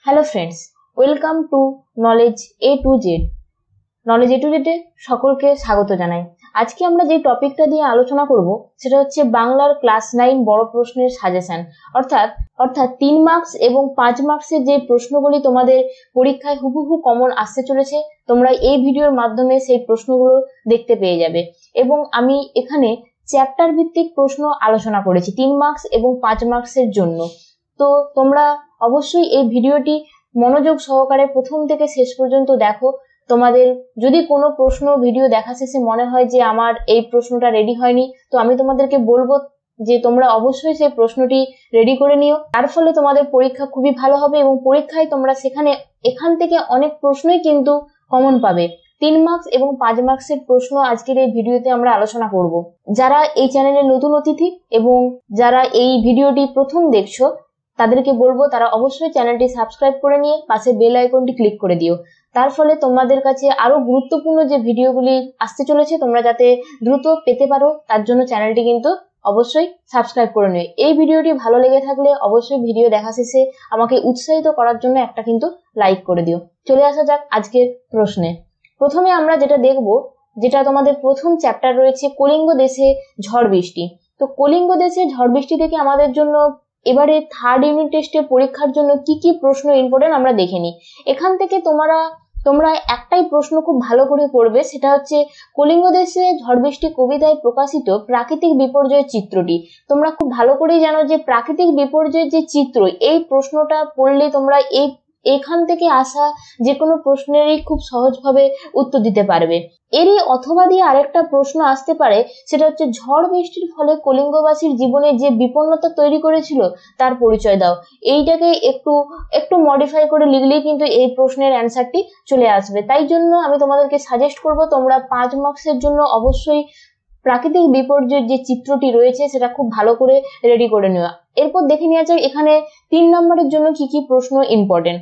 Hello friends, welcome to knowledge A to Z. Knowledge A to জেডে সকলকে স্বাগত জানাই। আজকে আমরা যে টপিকটা দিয়ে আলোচনা করব সেটা হচ্ছে বাংলার ক্লাস 9 বড় প্রশ্নের সাজেশন। অর্থাৎ 3 মার্কস এবং 5 মার্কসের যে প্রশ্নগুলি তোমাদের পরীক্ষায় হুবহু কমন আসতে চলেছে, তোমরা এই ভিডিওর মাধ্যমে সেই প্রশ্নগুলো দেখতে পেয়ে যাবে। এবং আমি এখানে চ্যাপ্টার ভিত্তিক প্রশ্ন আলোচনা করেছি 3 মার্কস এবং 5 মার্কসের জন্য। তো তোমরা অবশ্যই এই ভিডিওটি মনোযোগ সহকারে প্রথম থেকে শেষ পর্যন্ত দেখো। তোমাদের যদি কোনো প্রশ্ন ভিডিও দেখা শেষে মনে হয় যে আমার এই প্রশ্নটা রেডি হয়নি, তো আমি তোমাদেরকে বলবো যে তোমরা অবশ্যই সেই প্রশ্নটি রেডি করে নিও। তার ফলে তোমাদের পরীক্ষা খুবই ভালো হবে এবং পরীক্ষায় তোমরা এখান থেকে অনেক প্রশ্নই কিন্তু কমন পাবে। 3 মার্কস এবং 5 মার্কসের প্রশ্ন আজকের এই ভিডিওতে আমরা আলোচনা করব। যারা এই চ্যানেলের নতুন অতিথি এবং যারা এই ভিডিওটি প্রথম দেখছো, তাদেরকে বলবো তারা অবশ্যই চ্যানেলটি সাবস্ক্রাইব করে নিয়ে পাশে বেল আইকনটি ক্লিক করে দিও। তার ফলে তোমাদের কাছে আরো গুরুত্বপূর্ণ যে ভিডিওগুলি আসতে চলেছে তোমরা যাতে দ্রুত পেতে পারো, তার জন্য চ্যানেলটি কিন্তু অবশ্যই সাবস্ক্রাইব করে নিও। এই ভিডিওটি ভালো লেগে থাকলে অবশ্যই ভিডিও দেখা শেষে আমাকে উৎসাহিত করার জন্য একটা কিন্তু লাইক করে দিও। চলে আসা যাক আজকের প্রশ্নে। প্রথমে আমরা যেটা দেখব, যেটা তোমাদের প্রথম চ্যাপ্টার রয়েছে কলিঙ্গ দেশে ঝড় বৃষ্টি। তো কলিঙ্গ দেশে ঝড় বৃষ্টি থেকে আমাদের জন্য এবারে থার্ড ইউনিট টেস্টে পরীক্ষার জন্য কি কি প্রশ্ন ইম্পর্টেন্ট আমরা দেখে নিই। এখান থেকে তোমরা একটাই প্রশ্ন খুব ভালো করে পড়বে, সেটা হচ্ছে কলিঙ্গ দেশে ঝড় বৃষ্টি কবিতায় প্রকাশিত প্রাকৃতিক বিপর্যয়ের চিত্রটি। তোমরা খুব ভালো করেই জানো যে প্রাকৃতিক বিপর্যয়ের যে চিত্র, এই প্রশ্নটা পড়লে তোমরা এখান থেকে আসা যে কোনো প্রশ্নেরই খুব সহজভাবে উত্তর দিতে পারবে। এরই অথবা দিয়ে আরেকটা প্রশ্ন আসতে পারে, সেটা হচ্ছে ঝড় বৃষ্টির ফলে কলিঙ্গবাসীর জীবনে যে বিপন্নতা তৈরি করেছিল তার পরিচয় দাও। এইটাকে একটু মডিফাই করে লিখলেই কিন্তু এই প্রশ্নের অ্যান্সারটি চলে আসবে। তাই জন্য আমি তোমাদেরকে সাজেস্ট করব তোমরা 5 মার্কসের জন্য অবশ্যই প্রাকৃতিক বিপর্যয়ের যে চিত্রটি রয়েছে সেটা খুব ভালো করে রেডি করে নেওয়া। এরপর দেখে নেওয়া যাক এখানে 3 নম্বরের জন্য কি কি প্রশ্ন ইম্পর্টেন্ট।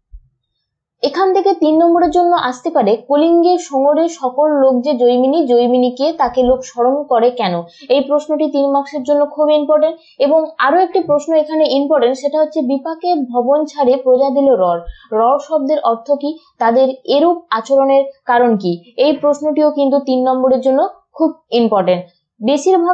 এখান থেকে 3 নম্বরের জন্য আসতে পারে কলিঙ্গের সমরে সকল লোক যে জৈমিনীকে তাকে লোক স্মরণ করে কেন। এই প্রশ্নটি 3 মার্কসের জন্য খুব ইম্পর্টেন্ট। এবং আরো একটি প্রশ্ন এখানে ইম্পর্টেন্ট, সেটা হচ্ছে বিপাকে ভবন ছাড়ে প্রজা দিল রর শব্দের অর্থ কি, তাদের এরূপ আচরণের কারণ কি। এই প্রশ্নটিও কিন্তু 3 নম্বরের জন্য খুব ইম্পর্টেন্ট। বেশিরভাগ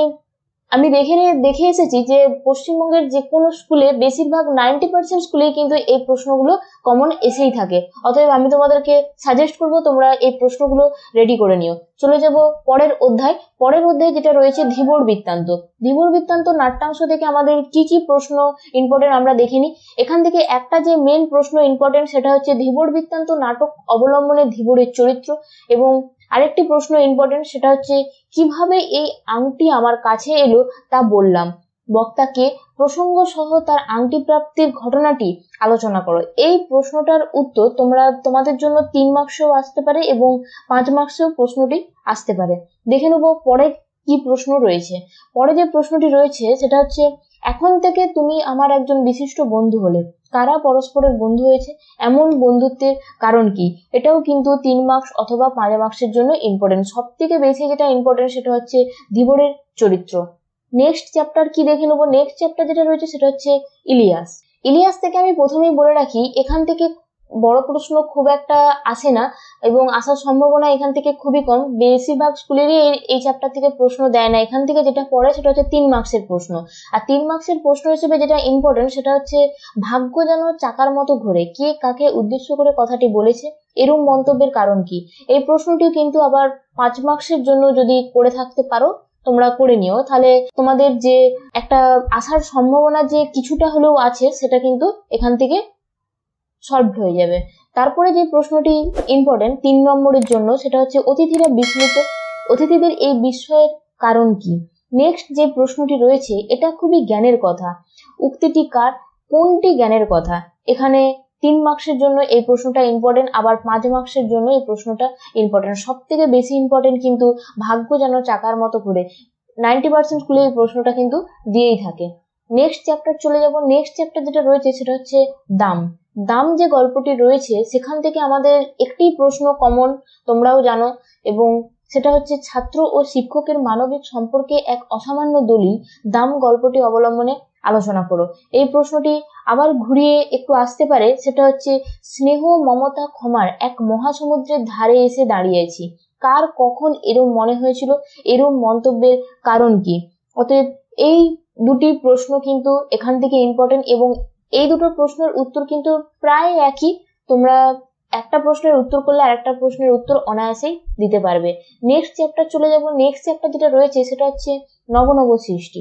আমি দেখে এসেছি যে পশ্চিমবঙ্গের যে কোনো স্কুলে বেশিরভাগ 90% স্কুলেই কিন্তু এই প্রশ্নগুলো কমন এসেই থাকে। অতএব আমি তোমাদেরকে সাজেস্ট করব তোমরা এই প্রশ্নগুলো রেডি করে নিও। চলে যাব পরের অধ্যায় যেটা রয়েছে ধীবর বৃত্তান্ত নাট্যাংশ থেকে আমাদের কি কি প্রশ্ন ইম্পর্টেন্ট আমরা দেখে নিই। এখান থেকে একটা যে মেন প্রশ্ন ইম্পর্টেন্ট সেটা হচ্ছে ধীবর বৃত্তান্ত নাটক অবলম্বনে ধীবরের চরিত্র। এবং আরেকটি প্রশ্ন ইম্পর্টেন্ট, সেটা হচ্ছে কিভাবে এই আংটি আমার কাছে এলো তা বললাম, বক্তাকে প্রসঙ্গ সহ তার আংটি প্রাপ্তির ঘটনাটি আলোচনা করো। এই প্রশ্নটার উত্তর তোমাদের জন্য 3 মার্কসেও আসতে পারে এবং 5 মার্কসেও প্রশ্নটি আসতে পারে। দেখে নেবো পরে কি প্রশ্ন রয়েছে। পরে যে প্রশ্নটি রয়েছে সেটা হচ্ছে এখন থেকে তুমি আমার একজন বিশিষ্ট বন্ধু হলে, কারা পরস্পরের বন্ধু হয়েছে, এমন বন্ধুত্বের কারণ কি। এটাও কিন্তু 3 মার্কস অথবা 5 মার্কসের জন্য ইম্পর্টেন্ট। সব থেকে বেশি যেটা ইম্পর্টেন্ট সেটা হচ্ছে ধীবরের চরিত্র। নেক্সট চ্যাপ্টার কি দেখে নেবো। নেক্সট চ্যাপ্টার যেটা রয়েছে সেটা হচ্ছে ইলিয়াস থেকে আমি প্রথমেই বলে রাখি, এখান থেকে বড় প্রশ্ন খুব একটা আসে না এবং আসার সম্ভাবনা এখান থেকে খুবই কম। বেশিরভাগ স্কুলেরই এই চ্যাপ্টার থেকে প্রশ্ন দেয় না। এখান থেকে যেটা পড়ে সেটা হচ্ছে 3 মার্কসের প্রশ্ন। আর 3 মার্কসের প্রশ্ন হিসেবে যেটা ইম্পর্টেন্ট সেটা হচ্ছে ভাগ্য যেন চাকার মতো ঘোরে, কে কাকে উদ্দেশ্য করে কথাটি বলেছে, এরূপ মন্তব্যের কারণ কি। এই প্রশ্নটিও কিন্তু আবার 5 মার্কসের জন্য যদি করে থাকতে পারো তোমরা করে নিও, তাহলে তোমাদের যে একটা আসার সম্ভাবনা যে কিছুটা হলেও আছে সেটা কিন্তু এখান থেকে সলভ হয়ে যাবে। তারপরে যে প্রশ্নটি ইম্পর্টেন্ট 3 নম্বরের জন্য সেটা হচ্ছে অতিথিরা বিস্মিত, অতিথিদের এই বিস্ময়ের কারণ কি। নেক্সট যে প্রশ্নটি রয়েছে এটা খুবই জ্ঞানের কথা, উক্তিটি কার, কোনটি জ্ঞানের কথা। এখানে 3 মার্কসের জন্য এই প্রশ্নটা ইম্পর্টেন্ট, আবার 5 মার্কসের জন্য এই প্রশ্নটা ইম্পর্টেন্ট। সব থেকে বেশি ইম্পর্টেন্ট কিন্তু ভাগ্য যেন চাকার মতো ঘুরে। 90% স্কুলে এই প্রশ্নটা কিন্তু দিয়েই থাকে। নেক্সট চ্যাপ্টার চলে যাব। নেক্সট চ্যাপ্টার যেটা রয়েছে সেটা হচ্ছে দাম যে গল্পটি রয়েছে সেখান থেকে আমাদের একটি প্রশ্ন কমন তোমরাও জানো, এবং সেটা হচ্ছে ছাত্র ও শিক্ষকের মানবিক সম্পর্কে এক অসামান্য দলিল দাম গল্পটি অবলম্বনে আলোচনা করো। এই প্রশ্নটি আবার ঘুরিয়ে একটু আসতে পারে, সেটা হচ্ছে স্নেহ মমতা ক্ষমার এক মহাসমুদ্রের ধারে এসে দাঁড়িয়েছি, কার কখন এরম মনে হয়েছিল, এরম মন্তব্যের কারণ কি। অতএব এই দুটি প্রশ্ন কিন্তু এখান থেকে ইম্পর্টেন্ট, এবং এই দুটো প্রশ্নের উত্তর কিন্তু প্রায় একই। তোমরা একটা প্রশ্নের উত্তর করলে আরেকটা প্রশ্নের উত্তর অনায়াসেই দিতে পারবে। নেক্সট চ্যাপ্টার চলে যাব। নেক্সট চ্যাপ্টার যেটা রয়েছে সেটা হচ্ছে নবনব সৃষ্টি।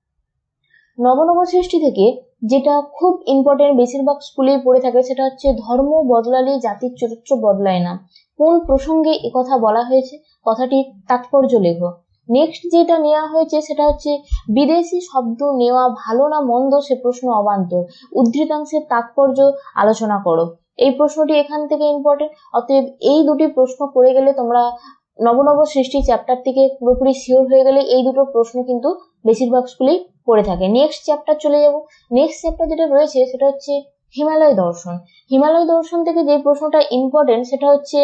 নবনব সৃষ্টি থেকে যেটা খুব ইম্পর্টেন্ট, বেশিরভাগ স্কুলেই পড়ে থাকে, সেটা হচ্ছে ধর্ম বদলালে জাতির চরিত্র বদলায় না। কোন প্রসঙ্গে কথা বলা হয়েছে, কথাটির তাৎপর্য লেখো। নেক্সট যেটা নেওয়া হয়েছে সেটা হচ্ছে বিদেশি শব্দ নেওয়া ভালো না মন্দ, সে প্রশ্ন অবান্তর, উদ্ধৃতাংশের তাৎপর্য আলোচনা করো। এই প্রশ্নটি এখান থেকে ইম্পর্টেন্ট। অতএব এই দুটি প্রশ্ন করে গেলে তোমরা নবনব সৃষ্টি চ্যাপ্টার থেকে পুরোপুরি শিওর হয়ে গেলে এই দুটো প্রশ্ন কিন্তু বেশিরভাগ স্কুলেই পড়ে থাকে। নেক্সট চ্যাপ্টার চলে যাব। নেক্সট চ্যাপ্টার যেটা রয়েছে সেটা হচ্ছে হিমালয় দর্শন। হিমালয় দর্শন থেকে যে প্রশ্নটা ইম্পর্টেন্ট সেটা হচ্ছে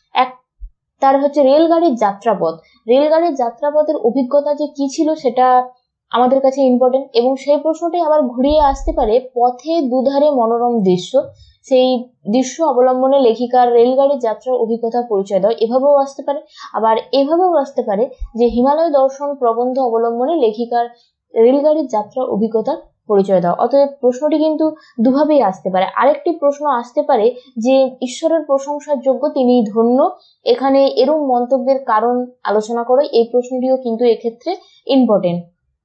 তার হচ্ছে রেলগাড়ির যাত্রাপথ। রেলগাড়ির যাত্রাপথের অভিজ্ঞতা যে কি ছিল সেটা আমাদের কাছে ইম্পর্টেন্ট, এবং সেই প্রশ্নটাই আবার ঘুরিয়ে আসতে পারে পথে দুধারে মনোরম দৃশ্য, সেই দৃশ্য অবলম্বনে লেখিকার রেলগাড়ির যাত্রার অভিজ্ঞতা পরিচয় দাও, এভাবেও আসতে পারে। আবার এভাবেও আসতে পারে যে হিমালয় দর্শন প্রবন্ধ অবলম্বনে লেখিকার রেলগাড়ির যাত্রার অভিজ্ঞতা পরিচয় দাও। অতএব প্রশ্নটি কিন্তু দুভাবেই আসতে পারে। আরেকটি প্রশ্ন আসতে পারে যে ঈশ্বরের প্রশংসার যোগ্য, তিনি ধন্য, এখানে এরূপ মন্তব্যের কারণ আলোচনা করো। এই প্রশ্নটিও কিন্তু এক্ষেত্রে ইম্পর্টেন্ট।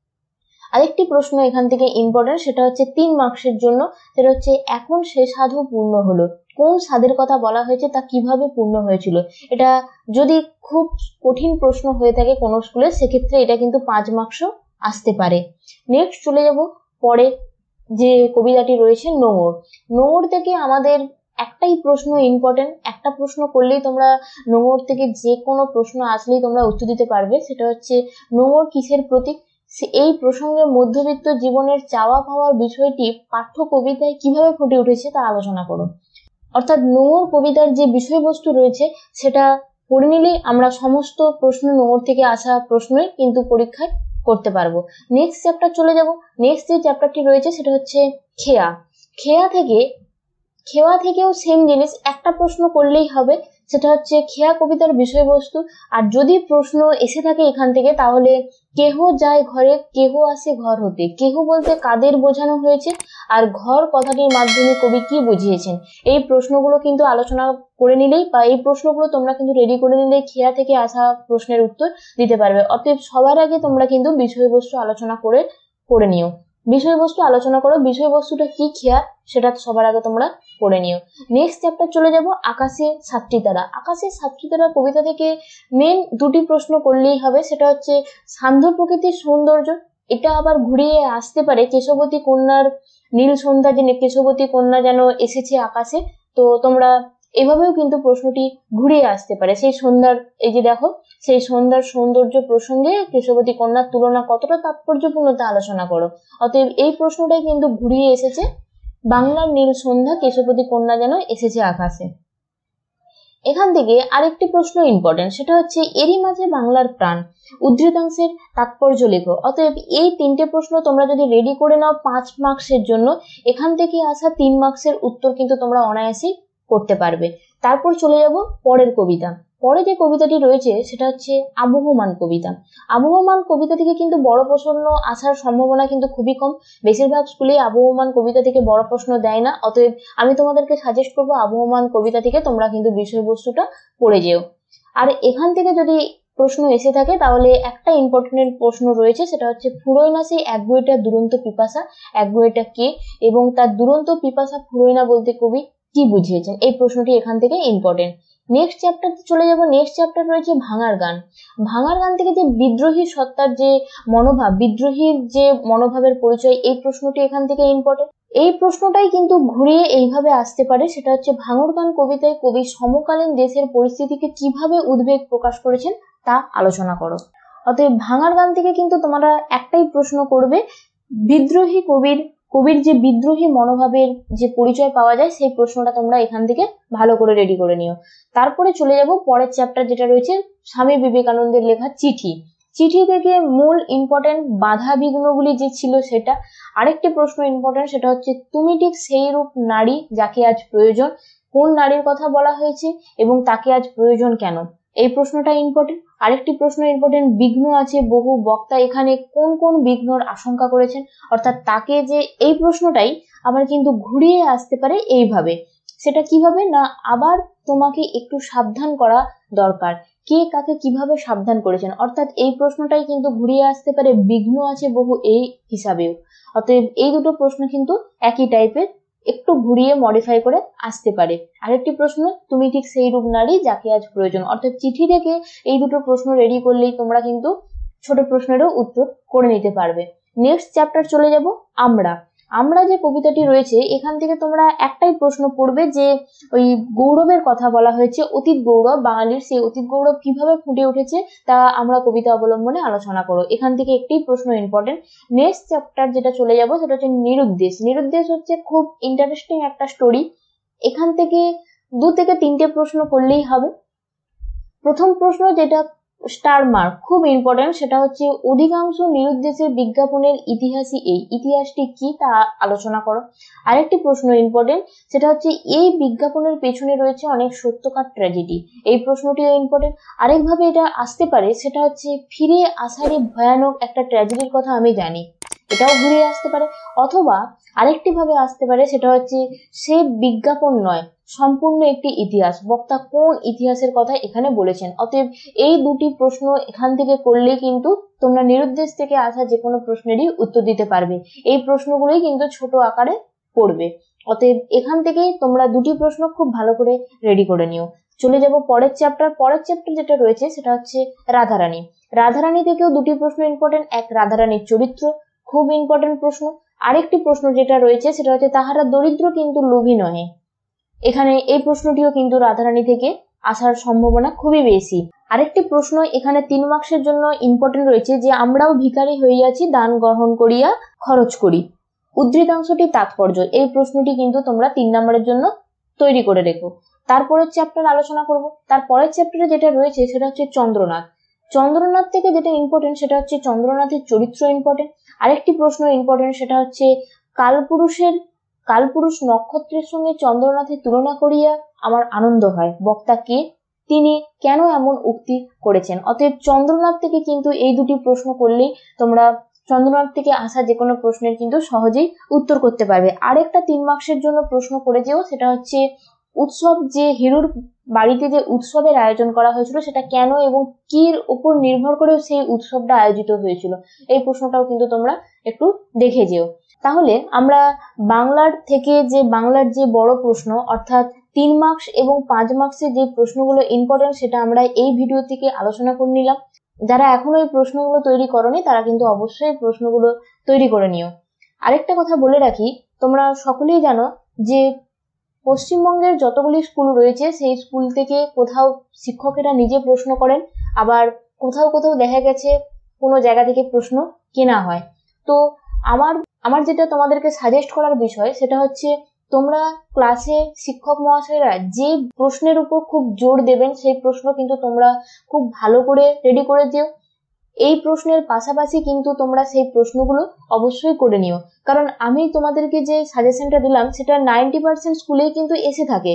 আরেকটি প্রশ্ন এখান থেকে ইম্পর্টেন্ট, সেটা হচ্ছে 3 মার্কসের জন্য, সেটা হচ্ছে এখন সে সাধু পূর্ণ হলো। কোন সাধের কথা বলা হয়েছে, তা কিভাবে পূর্ণ হয়েছিল। এটা যদি খুব কঠিন প্রশ্ন হয়ে থাকে কোনো স্কুলে, সেক্ষেত্রে এটা কিন্তু 5 মার্কসও আসতে পারে। নেক্সট চলে যাব পরে যে কবিতাটি রয়েছে নোঙর। নোঙর থেকে আমাদের একটাই প্রশ্ন ইম্পর্টেন্ট, একটা প্রশ্ন করলেই তোমরা নোঙর থেকে যে কোনো প্রশ্ন আসলেই তোমরা উত্তর দিতে পারবে। সেটা হচ্ছে নোঙর কিসের প্রতীক। এই প্রসঙ্গে মধ্যবিত্ত জীবনের চাওয়া পাওয়ার বিষয়টি পাঠ্য কবিতায় কিভাবে ফুটে উঠেছে তা আলোচনা করো। অর্থাৎ নোঙর কবিতার যে বিষয়বস্তু রয়েছে সেটা পড়ে নিলেই আমরা সমস্ত প্রশ্ন নোঙর থেকে আসা প্রশ্নই কিন্তু পরীক্ষায় করতে পারবো। নেক্সট চ্যাপ্টার চলে যাব। নেক্সট যে চ্যাপ্টারটি রয়েছে সেটা হচ্ছে খেয়া। খেয়া থেকেও সেম জিনিস, একটা প্রশ্ন করলেই হবে, সেটা হচ্ছে খেয়া কবিতার বিষয়বস্তু। আর যদি প্রশ্ন এসে থাকে এখান থেকে, তাহলে কেহ যায় ঘরে, কেহ আসে ঘর হতে, কেহ বলতে কাদের বোঝানো হয়েছে, আর ঘর কথাটির মাধ্যমে কবি কি বুঝিয়েছেন। এই প্রশ্নগুলো কিন্তু আলোচনা করে নিলেই, বা এই প্রশ্নগুলো তোমরা কিন্তু রেডি করে নিলেই খেয়া থেকে আসা প্রশ্নের উত্তর দিতে পারবে। অতএব সবার আগে তোমরা কিন্তু বিষয়বস্তু আলোচনা করে নিও। বিষয়বস্তু আলোচনা করো, বিষয়বস্তুটা কি খেয়া সেটা সবার আগে তোমরা পড়ে নিও। নেক্সট চ্যাপ্টার চলে যাব আকাশে সাতটি তারা। আকাশে সাতটি তারা কবিতা থেকে মেন দুটি প্রশ্ন করলেই হবে, সেটা হচ্ছে সান্ধ্য প্রকৃতির সৌন্দর্য। এটা আবার ঘুরিয়ে আসতে পারে কেশবতী কন্যার নীল সন্ধ্যা, যে কেশবতী কন্যা যেন এসেছে আকাশে। তো তোমরা এভাবেও কিন্তু প্রশ্নটি ঘুরিয়ে আসতে পারে। সেই সন্ধ্যার, এই যে দেখো, সেই সন্ধ্যার সৌন্দর্য প্রসঙ্গে কেশবতী কন্যার তুলনা কতটা তাৎপর্যপূর্ণ তা আলোচনা করো। অতএব এই প্রশ্নটাই কিন্তু ঘুরিয়ে এসেছে, বাংলার নীল সন্ধ্যা কেশবতী কন্যা যেন এসেছে আকাশে। এখান থেকে আরেকটি প্রশ্ন ইম্পর্টেন্ট, সেটা হচ্ছে এরই মাঝে বাংলার প্রাণ, উদ্ধৃতাংশের তাৎপর্য লেখো। অতএব এই 3টে প্রশ্ন তোমরা যদি রেডি করে নাও 5 মার্কসের জন্য, এখান থেকে আসা 3 মার্কসের উত্তর কিন্তু তোমরা অনায়াসেই করতে পারবে। তারপর চলে যাব পরের কবিতা। পরে যে কবিতাটি রয়েছে সেটা হচ্ছে আবহমান কবিতা। আবহমান কবিতা থেকে কিন্তু বড় প্রশ্ন আসার সম্ভাবনা কিন্তু খুবই কম। বেশিরভাগ স্কুলে আবহমান কবিতা থেকে বড় প্রশ্ন দেয় না। অতএব আমি তোমাদেরকে সাজেস্ট করবো আবহমান কবিতা থেকে তোমরা কিন্তু বিষয়বস্তুটা পড়ে যেও। আর এখান থেকে যদি প্রশ্ন এসে থাকে তাহলে একটা ইম্পর্টেন্ট প্রশ্ন রয়েছে, সেটা হচ্ছে ফুরোয় না সেই এক বইটার দুরন্ত পিপাসা, এক বইটা কে, এবং তার দুরন্ত পিপাসা ফুরোয় না বলতে কবি কি বুঝিয়েছেন। এই প্রশ্নটি এখান থেকে ইম্পর্টেন্ট। নেক্সট চ্যাপ্টার চলে যাব। নেক্সট চ্যাপ্টার রয়েছে ভাঙার গান। ভাঙার গান থেকে যে বিদ্রোহী সত্তার যে মনোভাব, বিদ্রোহীর যে মনোভাবের পরিচয়, এই প্রশ্নটি এখান থেকে ইম্পর্টেন্ট। এই প্রশ্নটাই কিন্তু ঘুরিয়ে এইভাবে আসতে পারে, সেটা হচ্ছে ভাঙর গান কবিতায় কবি সমকালীন দেশের পরিস্থিতিকে কিভাবে উদ্বেগ প্রকাশ করেছেন তা আলোচনা করো। অতএব ভাঙার গান থেকে কিন্তু তোমরা একটাই প্রশ্ন করবে, বিদ্রোহী কবির যে বিদ্রোহী মনোভাবের যে পরিচয় পাওয়া যায়, সেই প্রশ্নটা তোমরা এখান থেকে ভালো করে রেডি করে নিও। তারপরে চলে যাব পরের চ্যাপ্টার যেটা রয়েছে স্বামী বিবেকানন্দের লেখা চিঠি। চিঠি থেকে মূল ইম্পর্টেন্ট বাধা বিঘ্নগুলি যে ছিল সেটা। আরেকটি প্রশ্ন ইম্পর্টেন্ট, সেটা হচ্ছে তুমি ঠিক সেই রূপ নারী যাকে আজ প্রয়োজন। কোন নারীর কথা বলা হয়েছে এবং তাকে আজ প্রয়োজন কেন, এই প্রশ্নটা ইম্পর্টেন্ট। আরেকটি প্রশ্ন ইম্পর্টেন্ট, বিঘ্ন আছে বহু, বক্তা এখানে কোন কোন বিঘ্নর আশঙ্কা করেছেন, অর্থাৎ তাকে যে এই প্রশ্নটাই আবার কিন্তু ঘুরিয়ে আসতে পারে এইভাবে। সেটা কিভাবে না, আবার তোমাকে একটু সাবধান করা দরকার, কে কাকে কিভাবে সাবধান করেছেন, অর্থাৎ এই প্রশ্নটাই কিন্তু ঘুরিয়ে আসতে পারে বিঘ্ন আছে বহু এই হিসাবেও। অতএব এই দুটো প্রশ্ন কিন্তু একই টাইপের, একটু ঘুরিয়ে মডিফাই করে আসতে পারে। আরেকটি প্রশ্ন, তুমি ঠিক সেই রূপ নারী যাকে আজ প্রয়োজন। অর্থাৎ চিঠি থেকে এই দুটো প্রশ্ন রেডি করলেই তোমরা কিন্তু ছোট প্রশ্নেরও উত্তর করে নিতে পারবে। নেক্সট চ্যাপ্টার চলে যাব আমরা। আমরা যে কবিতাটি রয়েছে এখান থেকে তোমরা একটাই প্রশ্ন পড়বে যে ওই গৌরবের কথা বলা হয়েছে, অতীত গৌরব, বাঙালির সেই অতীত গৌরব কিভাবে ফুটে উঠেছে তা আমরা কবিতা অবলম্বনে আলোচনা করো। এখান থেকে একটি প্রশ্ন ইম্পর্টেন্ট। নেক্সট চ্যাপ্টার যেটা চলে যাব সেটা হচ্ছে নিরুদ্দেশ। নিরুদ্দেশ হচ্ছে খুব ইন্টারেস্টিং একটা স্টোরি। এখান থেকে 2 থেকে 3টে প্রশ্ন করলেই হবে। প্রথম প্রশ্ন যেটা স্টার মার্ক, খুব ইম্পর্টেন্ট, সেটা হচ্ছে অধিকাংশ নিরুদ্দেশের বিজ্ঞাপনের ইতিহাসই এই, ইতিহাসটি কি তা আলোচনা করো। আরেকটি প্রশ্ন ইম্পর্টেন্ট, সেটা হচ্ছে এই বিজ্ঞাপনের পেছনে রয়েছে অনেক সত্যকার ট্র্যাজেডি, এই প্রশ্নটিও ইম্পর্টেন্ট। আরেকভাবে এটা আসতে পারে, সেটা হচ্ছে ফিরে আসারই ভয়ানক একটা ট্র্যাজেডির কথা আমি জানি, এটাও ঘুরিয়ে আসতে পারে। অথবা আরেকটি ভাবে আসতে পারে, সেটা হচ্ছে সে বিজ্ঞাপন নয়, সম্পূর্ণ একটি ইতিহাস, বক্তা কোন ইতিহাসের কথা এখানে বলেছেন। অতএব এই দুটি প্রশ্ন এখান থেকে করলে কিন্তু তোমরা নিরুদ্দেশ থেকে আসা যে কোনো প্রশ্নেরই উত্তর দিতে পারবে। এই প্রশ্নগুলোই কিন্তু ছোট আকারে পড়বে। অতএব এখান থেকেই তোমরা দুটি প্রশ্ন খুব ভালো করে রেডি করে নিও। চলে যাব পরের চ্যাপ্টার। পরের চ্যাপ্টার যেটা রয়েছে সেটা হচ্ছে রাধারানী। রাধারানী থেকেও দুটি প্রশ্ন ইম্পর্টেন্ট, এক রাধারানীর চরিত্র, খুব ইম্পর্টেন্ট প্রশ্ন। আরেকটি প্রশ্ন যেটা রয়েছে সেটা হচ্ছে তাহারা দরিদ্র কিন্তু লোভী নহে। এখানে এই প্রশ্নটিও কিন্তু রাধারানী থেকে আসার সম্ভাবনা খুবই বেশি। আরেকটি প্রশ্ন এখানে 3 মার্কসের জন্য ইম্পর্টেন্ট রয়েছে, যে আমরাও ভিখারি হইয়াছি দান গ্রহণ করিয়া খরচ করি, উদ্ধৃতাংশটি তাৎপর্য। এই প্রশ্নটি কিন্তু তোমরা 3 নম্বরের জন্য তৈরি করে রেখো। তারপরের চ্যাপ্টার আলোচনা করব। তারপরের চ্যাপ্টারে যেটা রয়েছে সেটা হচ্ছে চন্দ্রনাথ। চন্দ্রনাথ থেকে যেটা ইম্পর্টেন্ট সেটা হচ্ছে চন্দ্রনাথের চরিত্র ইম্পর্টেন্ট। আরেকটি প্রশ্ন ইম্পর্টেন্ট, সেটা হচ্ছে কালপুরুষ নক্ষত্রের সঙ্গে চন্দ্রনাথের তুলনা করিয়া আমার আনন্দ হয়, বক্তা কে, তিনি কেন এমন উক্তি করেছেন। অতএব চন্দ্রনাথ থেকে কিন্তু এই দুটি প্রশ্ন করলেই তোমরা চন্দ্রনাথ থেকে আসা যে কোনো প্রশ্নের কিন্তু সহজেই উত্তর করতে পারবে। আরেকটা 3 মার্কসের জন্য প্রশ্ন করে যেও, সেটা হচ্ছে উৎসব, যে হিরুর বাড়িতে যে উৎসবের আয়োজন করা হয়েছিল সেটা কেন এবং কির উপর নির্ভর করে সেই উৎসবটা আয়োজিত হয়েছিল, এই প্রশ্নটাও কিন্তু তোমরা একটু দেখে যেও। তাহলে আমরা বাংলার যে বড় প্রশ্ন, অর্থাৎ 3 মার্কস এবং 5 মার্কসের যে প্রশ্নগুলো ইম্পর্টেন্ট সেটা আমরা এই ভিডিও থেকে আলোচনা করে নিলাম। যারা এখনো এই প্রশ্নগুলো তৈরি করনি তারা কিন্তু অবশ্যই প্রশ্নগুলো তৈরি করে নিও। আরেকটা কথা বলে রাখি, তোমরা সকলেই জানো যে পশ্চিমবঙ্গের যতগুলি স্কুল রয়েছে সেই স্কুল থেকে কোথাও শিক্ষকেরা নিজে প্রশ্ন করেন, আবার কোথাও কোথাও দেখা গেছে কোনো জায়গা থেকে প্রশ্ন কেনা হয়। তো আমার যেটা তোমাদেরকে সাজেস্ট করার বিষয় সেটা হচ্ছে তোমরা ক্লাসে শিক্ষক মহাশয়রা যে প্রশ্নের উপর খুব জোর দেবেন সেই প্রশ্ন কিন্তু তোমরা খুব ভালো করে রেডি করে দিও। এই প্রশ্নের পাশাপাশি কিন্তু তোমরা সেই প্রশ্নগুলো অবশ্যই করে নিও, কারণ আমি তোমাদেরকে যে সাজেশনটা দিলাম সেটা 90% স্কুলেই কিন্তু এসে থাকে,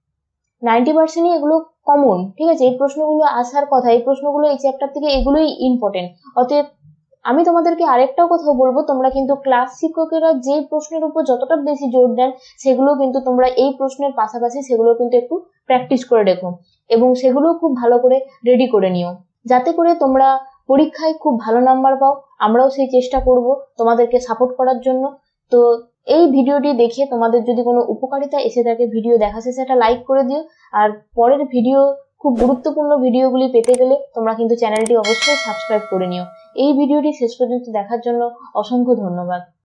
90%ই এগুলো কমন, ঠিক আছে। এই প্রশ্নগুলো আসার কথা, এই প্রশ্নগুলো এই চ্যাপ্টার থেকে এগুলোই ইম্পর্টেন্ট। অতএব আমি তোমাদেরকে আরেকটাও কথা বলবো, তোমরা কিন্তু ক্লাস শিক্ষকেরা যে প্রশ্নের উপর যতটা বেশি জোর দেন সেগুলো কিন্তু তোমরা এই প্রশ্নের পাশাপাশি সেগুলো কিন্তু একটু প্র্যাকটিস করে রেখো এবং সেগুলো খুব ভালো করে রেডি করে নিও, যাতে করে তোমরা পরীক্ষায় খুব ভালো নাম্বার পাও। আমরাও সেই চেষ্টা করব তোমাদেরকে সাপোর্ট করার জন্য। তো এই ভিডিওটি দেখে তোমাদের যদি কোনো উপকারিতা এসে থাকে, ভিডিও দেখা শেষে একটা লাইক করে দিও। আর পরের ভিডিও, খুব গুরুত্বপূর্ণ ভিডিওগুলি পেতে গেলে তোমরা কিন্তু চ্যানেলটি অবশ্যই সাবস্ক্রাইব করে নিও। এই ভিডিওটি শেষ পর্যন্ত দেখার জন্য অসংখ্য ধন্যবাদ।